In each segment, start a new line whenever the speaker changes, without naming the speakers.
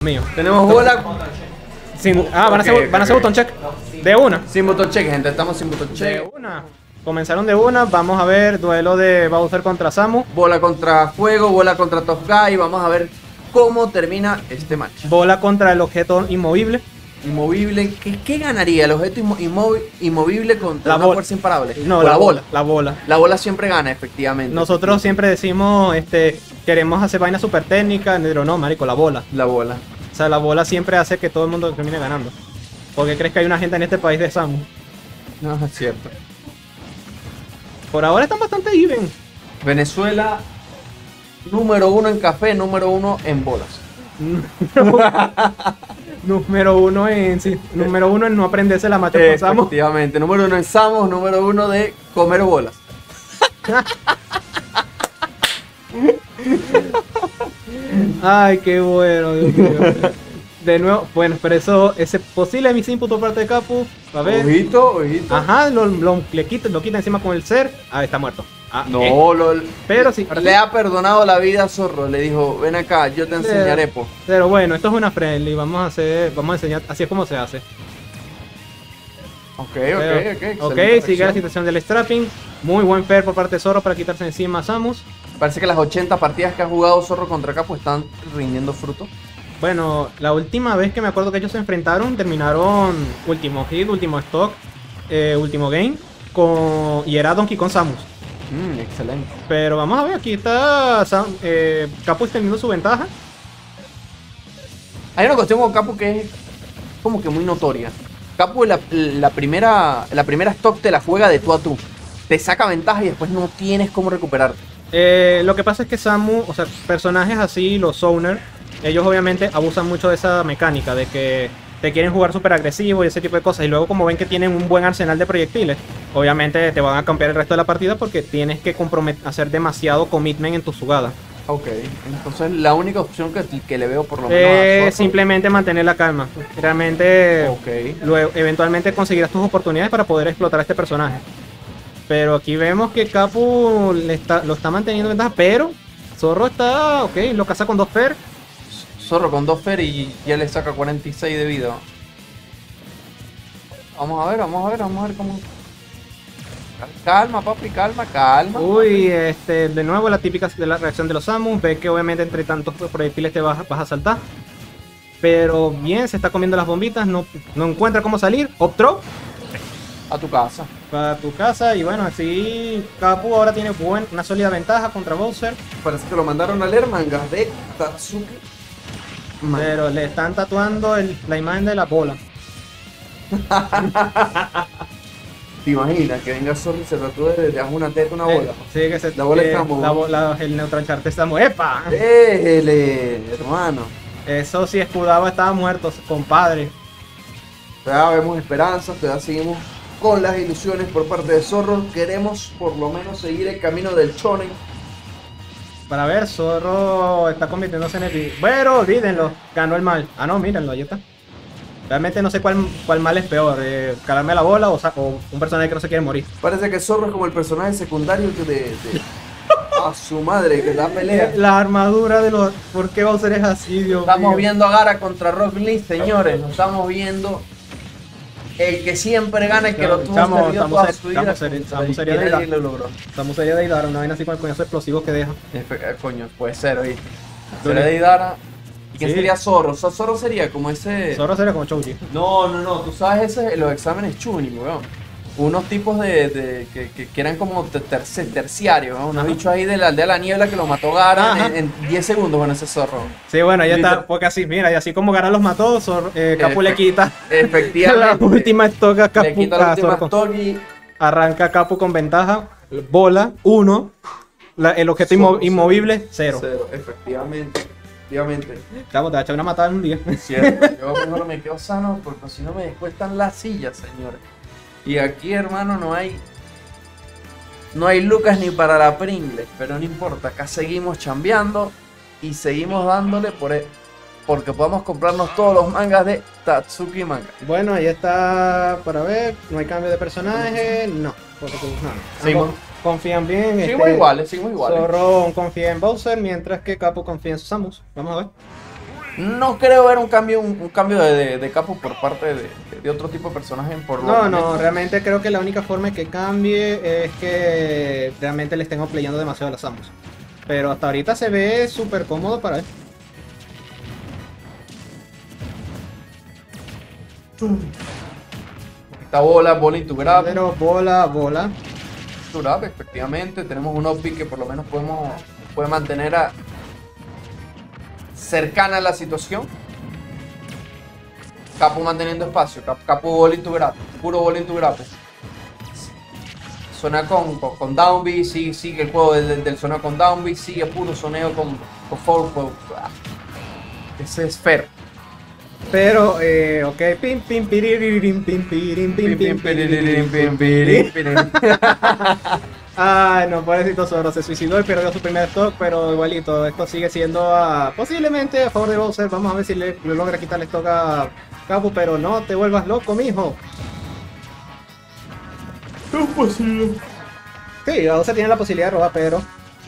mío.
Tenemos bola.
Van a hacer botón check. De una.
Sin botón check, gente. Estamos sin botón
De
check.
una. Comenzaron de una. Vamos a ver duelo de Bowser contra Samus.
Bola contra fuego, bola contra Tough Guy. Vamos a ver cómo termina este match.
Bola contra el objeto inmovible.
Inmovible. ¿Qué ganaría el objeto inmovible contra
La
una
bola.
fuerza imparable?
No,
O
la bola. La bola.
La bola siempre gana, efectivamente.
Nosotros siempre decimos, queremos hacer vainas super técnicas, pero no, marico, la bola.
La bola.
O sea, la bola siempre hace que todo el mundo termine ganando. ¿Por qué crees que hay una gente en este país de Samus?
No, es cierto.
Por ahora están bastante even.
Venezuela, número 1 en café, número 1 en bolas.
Número uno en no aprenderse la macho con Samus.
Efectivamente, número 1 en Samus, número 1 de comer bolas.
Ay, qué bueno, Dios mío. De nuevo, bueno, pero eso, ese posible miss input por parte de Capu. A ver.
Ojito, ojito.
Ajá, lo quita encima con el ser. Ah, está muerto. Ah,
No,
pero sí, ahora
le
sí.
ha perdonado la vida a Zorro. Le dijo, ven acá, yo te enseñaré, po.
Pero bueno, esto es una friendly. Vamos a enseñar, así es como se hace.
Ok.
Ok, sigue la situación del strapping. Muy buen fair por parte de Zorro para quitarse encima a Samus.
Parece que las 80 partidas que ha jugado Zorro contra Capu están rindiendo fruto.
Bueno, la última vez que me acuerdo que ellos se enfrentaron, terminaron último hit, último stock, último game, y era Donkey Kong Samus.
Excelente.
Pero vamos a ver, aquí está Capu extendiendo su ventaja.
Hay una cuestión con Capu que es como que muy notoria. Capu la primera stock te la juega de tú a tú. Te saca ventaja y después no tienes cómo recuperarte.
Lo que pasa es que Samus, o sea, personajes así, los Zoner, ellos obviamente abusan mucho de esa mecánica, de que te quieren jugar súper agresivo y ese tipo de cosas. Y luego como ven que tienen un buen arsenal de proyectiles, obviamente te van a cambiar el resto de la partida porque tienes que hacer demasiado commitment en tu jugada.
Ok, entonces la única opción que le veo por lo menos a Zorro,
simplemente mantener la calma. Realmente,
ok.
luego, eventualmente conseguirás tus oportunidades para poder explotar a este personaje. Pero aquí vemos que Capu lo está manteniendo en ventaja, pero Zorro está, ok, lo caza con 2 fair.
Zorro con 2 fer y ya le saca 46 de vida. Vamos a ver cómo... Calma, papi, calma.
Uy, de nuevo la típica de la reacción de los Samus. Ve que obviamente entre tantos proyectiles te vas a saltar. Pero bien, se está comiendo las bombitas, no encuentra cómo salir. Up throw.
A tu casa.
Para tu casa y bueno, así Capu ahora tiene una sólida ventaja contra Bowser.
Parece que lo mandaron a leer mangas de Tatsuki.
Pero le están tatuando la imagen de la bola.
¿Te imaginas que venga Zorro y se tatúe de una teta una bola?
Sí, que
La bola está muy...
el Neutral Chart está muy... ¡Epa!
Hermano.
Eso si escudaba estaba muerto, compadre.
Todavía vemos esperanzas, todavía seguimos con las ilusiones por parte de Zorro. Queremos por lo menos seguir el camino del shonen.
Para ver, Zorro está convirtiéndose en el... Bueno, olvídenlo, ganó el mal. Ah, no, mírenlo, ahí está. Realmente no sé cuál mal es peor, calarme la bola o un personaje que no se quiere morir.
Parece que Zorro es como el personaje secundario a su madre que da pelea.
La armadura de los... ¿Por qué Bowser es así, Dios mío?
Estamos viendo a Gara contra Rock Lee, señores. Nos estamos viendo el que siempre gana, el que lo tuvo perdido toda su vida.
Samus sería de Idara, una vaina así con el coñazo explosivo que deja.
Coño, puede ser, oíste. Sería de Idara. ¿Y quién sería Zorro? Zorro sería como ese...
Zorro sería como Choji.
No, tú sabes los exámenes Chunin, weón. Unos tipos que eran como terciarios, ¿no? Unos bichos ahí de la aldea de la niebla que lo mató Gara en 10 segundos con ese Zorro.
Sí, bueno, ahí está, porque así, mira, y así como Gara los mató, Capu le quita
efectivamente,
la última stock a Capu.
Le quita la última stock y...
Arranca Capu con ventaja, bola, 1, el objeto inmovible, 0.
Efectivamente.
Chavo, te va a echar una matada en un día.
Cierto, yo mejor me quedo sano porque si no me descuestan las sillas, señores. Y aquí, hermano, no hay lucas ni para la Pringles, pero no importa, acá seguimos chambeando y seguimos dándole porque podemos comprarnos todos los mangas de Tatsuki Manga.
Bueno, ahí está para ver, no hay cambio de personaje, no, porque no. Confían bien.
Seguimos iguales.
Zorro confía en Bowser, mientras que Capu confía en Samus. Vamos a ver.
No creo ver un cambio de capo por parte de otro tipo de personaje por lo
No,
momento.
realmente creo que la única forma de que cambie es que realmente le estén playando demasiado a las Samus. Pero hasta ahorita se ve súper cómodo para él.
Esta bola into grab.
Pero bola.
Into grab, efectivamente. Tenemos un OP que por lo menos puede mantener cercana a la situación. Capo manteniendo espacio. Capo bola into grab. Puro bola into grab. Suena con downbeat, sigue el juego del soneo con downbeat, sigue puro soneo con forward. Ese es fair.
Pero, ok, pim, pim, piriririm, pim, pirim, pim, pim, piriririm. Ay, no, pobrecito Zorro, se suicidó y perdió su primer stock, pero igualito, esto sigue siendo posiblemente a favor de Bowser. Vamos a ver si le logra quitarle stock a Capu, pero no te vuelvas loco, mijo.
Es posible.
Sí, Bowser tiene la posibilidad de robar, pero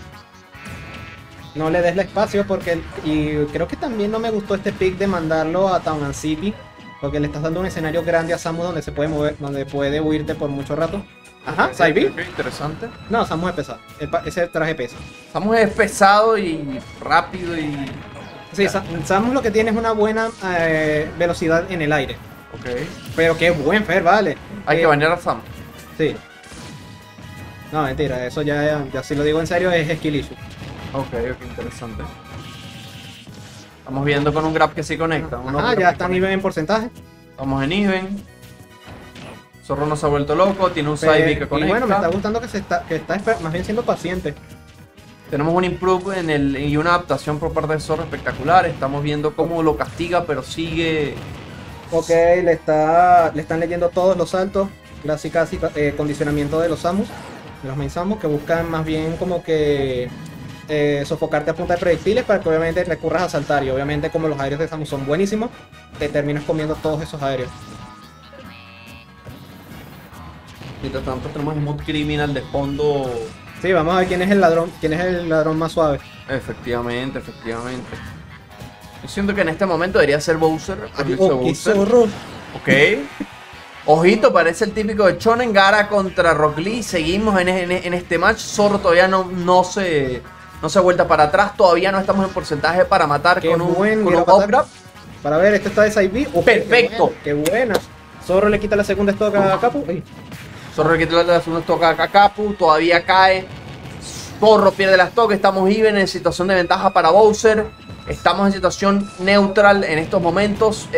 no le des el espacio porque... Y creo que también no me gustó este pick de mandarlo a Town and City, porque le estás dando un escenario grande a Samus donde se puede mover, donde puede huirte por mucho rato. Ajá, Saibi.
Interesante.
No, Samus es pesado. Ese traje pesa.
Samus es pesado y rápido y...
Sí, Samus lo que tiene es una buena velocidad en el aire.
Ok.
Pero qué buen Fer, vale.
Hay que bañar a Samus.
Sí. No, mentira, eso ya si lo digo en serio es skill issue.
Ok, interesante. Estamos viendo con un grab que sí conecta.
Ya están even en porcentaje.
Estamos en even. Zorro no se ha vuelto loco, tiene un side B que conecta.
Y bueno, me está gustando que está más bien siendo paciente.
Tenemos un improve y una adaptación por parte de Zorro espectacular. Estamos viendo cómo lo castiga, pero sigue.
Ok, le están leyendo todos los saltos. Casi condicionamiento de los Samus, de los main Samus, que buscan más bien como que sofocarte a punta de proyectiles para que obviamente recurras a saltar. Y obviamente como los aéreos de Samus son buenísimos, te terminas comiendo todos esos aéreos.
Mientras tanto tenemos el Mood Criminal de fondo.
Sí, vamos a ver quién es el ladrón más suave.
Efectivamente. Yo siento que en este momento debería ser Bowser.
¡Qué zorro!
Ok. Ojito, parece el típico de Shonen Gara contra Rock Lee. Seguimos en este match. Zorro todavía no se ha vuelto para atrás. Todavía no estamos en porcentaje para matar con un up-grab.
Para ver, este está de side B.
Perfecto.
Qué buena. Zorro le quita la segunda stock a Capu.
Zorro le quita la segunda stock a Capu. Todavía cae. Zorro pierde la stock. Estamos even en situación de ventaja para Bowser. Estamos en situación neutral en estos momentos.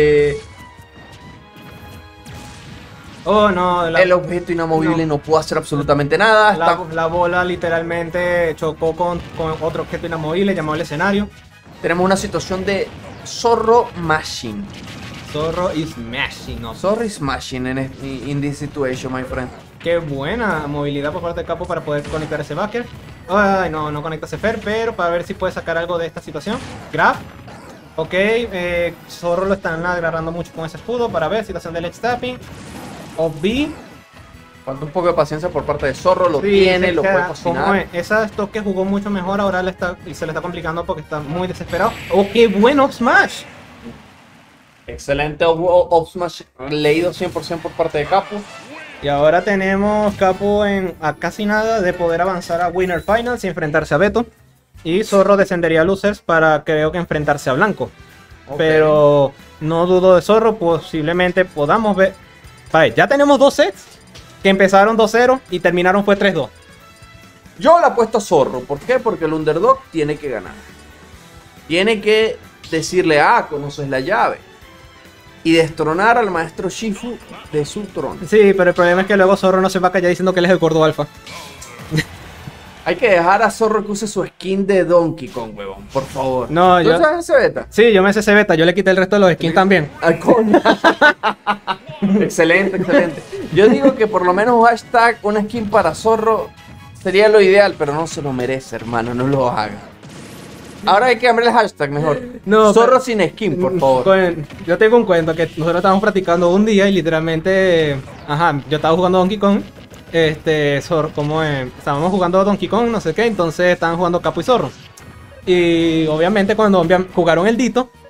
Oh, no.
El objeto inamovible no pudo hacer absolutamente nada.
La bola literalmente chocó con otro objeto inamovible llamado el escenario.
Tenemos una situación de Zorro Machine.
Zorro is mashing, ¿no?
Zorro is mashing in this situation, my friend.
Qué buena movilidad por parte de Capo para poder conectar ese backer. Ay, no conecta ese Fer, pero para ver si puede sacar algo de esta situación. Grab. Ok, Zorro lo están agarrando mucho con ese escudo para ver situación del edge tapping. B.
Falta un poco de paciencia por parte de Zorro, lo tiene, lo puede cocinar.
Esa stock que jugó mucho mejor, ahora se le está complicando porque está muy desesperado. ¡Oh, qué bueno Smash!
Excelente up smash, leído 100% por parte de Capu.
Y ahora tenemos Capu a casi nada de poder avanzar a Winner Finals y enfrentarse a Beto. Y Zorro descendería a Losers para creo que enfrentarse a Blanco. Okay. Pero no dudo de Zorro, posiblemente podamos ver. Vale, ya tenemos dos sets que empezaron 2-0 y terminaron fue 3-2.
Yo le apuesto a Zorro. ¿Por qué? Porque el underdog tiene que ganar. Tiene que decirle, conoces la llave. Y destronar al maestro Shifu de su trono.
Sí, pero el problema es que luego Zorro no se va a callar diciendo que él es el gordo alfa.
Hay que dejar a Zorro que use su skin de Donkey Kong, huevón, por favor.
No,
¿Tú sabes ese beta?
Sí, yo me sé ese beta, yo le quité el resto de los skins también.
Ay, coño. Excelente. Yo digo que por lo menos un hashtag, una skin para Zorro sería lo ideal, pero no se lo merece, hermano, no lo haga. Ahora hay que cambiar el hashtag mejor. No, Zorro sin skin, por favor.
Yo tengo un cuento que nosotros estábamos practicando un día y literalmente, yo estaba jugando Donkey Kong. Estábamos jugando Donkey Kong, no sé qué, entonces estaban jugando Capo y Zorro. Y obviamente cuando jugaron el Dito,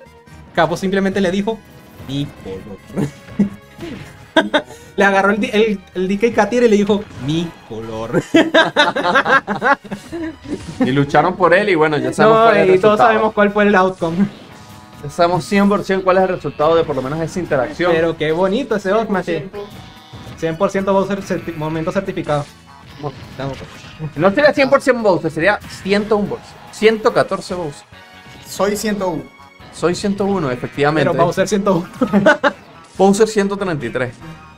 Capo simplemente le dijo mi color. Le agarró el DK Katir y le dijo mi color.
Y lucharon por él y bueno, ya sabemos cuál es el
y todos
resultado.
sabemos cuál fue el outcome.
Ya sabemos 100% cuál es el resultado de por lo menos esa interacción.
Pero qué bonito ese Ogmashi. 100% Bowser momento certificado.
No sería 100% Bowser, sería 101 Bowser. 114 Bowser.
Soy 101.
Soy 101, efectivamente.
Pero Bowser 101.
Bowser 133.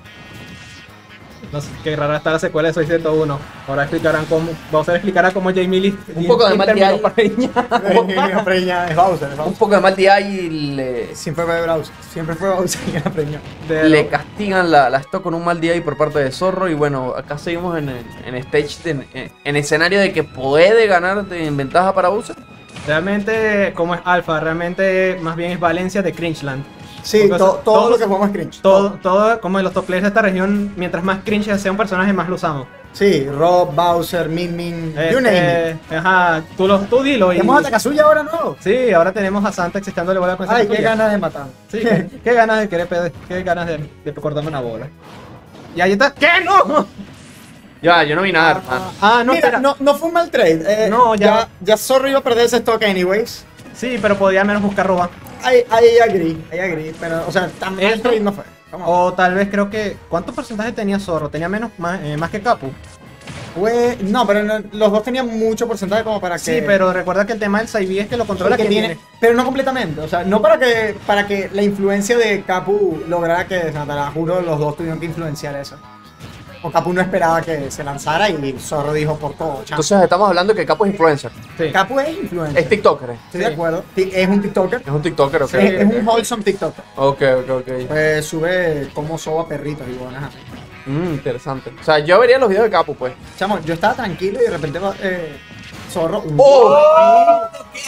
No sé, qué rara está la secuela de Soy 101. Ahora explicarán cómo. Bowser explicará cómo Jamie Lee.
Un poco de mal día ahí.
Preña es Bowser, es
Un
Bowser.
poco de mal día y le
Siempre fue Bowser. Siempre fue Bowser que la preñó.
le castigan la stock con un mal día ahí por parte de Zorro. Y bueno, acá seguimos en stage, en escenario de que puede ganar en ventaja para Bowser.
Realmente, como es Alpha, realmente más bien es Valencia de Cringeland.
Sí,
Porque, o sea,
todo lo que jugamos es cringe.
Todo, como en los top players de esta región, mientras más cringe sea un personaje, más lo usamos.
Sí, Rob, Bowser, Min Min, you name it.
Ajá, tú dilo. Y,
¿Tenemos a Takasuya ahora no?
sí, ahora tenemos a Santax echándole bola con esa
Ay, qué
tuya.
ganas de matar.
Sí, qué ganas de querer qué ganas de cortarme una bola. Y ahí está. ¿Qué? ¡No!
Ya, yo no vi nada, hermano.
Ah, no,
Mira,
espera.
no fue un mal trade.
No, ya-
ya Zorro iba a perder ese stock anyways.
Sí, pero podía al menos buscar robar.
I agree, pero, o sea, tan mal
Esto-
trade no fue. Come on.
O tal vez creo que. ¿Cuánto porcentaje tenía Zorro? Tenía más que Capu.
No, pero los dos tenían mucho porcentaje como para que...
Sí, pero recuerda que el tema del Saibi es que lo controla
porque
quien
tiene,
tiene.
pero no completamente, o sea, no para que la influencia de Capu lograra que, o sea, te la juro, los dos tuvieron que influenciar eso. O Capu no esperaba que se lanzara y Zorro dijo por todo, chance.
Entonces estamos hablando que Capo es influencer.
Sí.
Capu es influencer.
Es TikToker.
Estoy de acuerdo. Es un TikToker.
Es un TikToker, ok.
Es un wholesome TikToker.
Ok.
Pues sube cómo soba perritos y bueno, ajá.
Interesante. O sea, yo vería los videos de Capo, pues.
Chamo, yo estaba tranquilo y de repente Zorro.
¡Oh!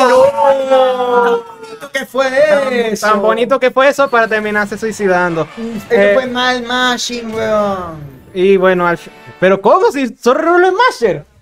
¿Qué fue eso?
Tan bonito que fue eso para terminarse suicidando.
Esto fue mal mashing, weón.
Y bueno, pero ¿cómo? Si Zorro no es Masher.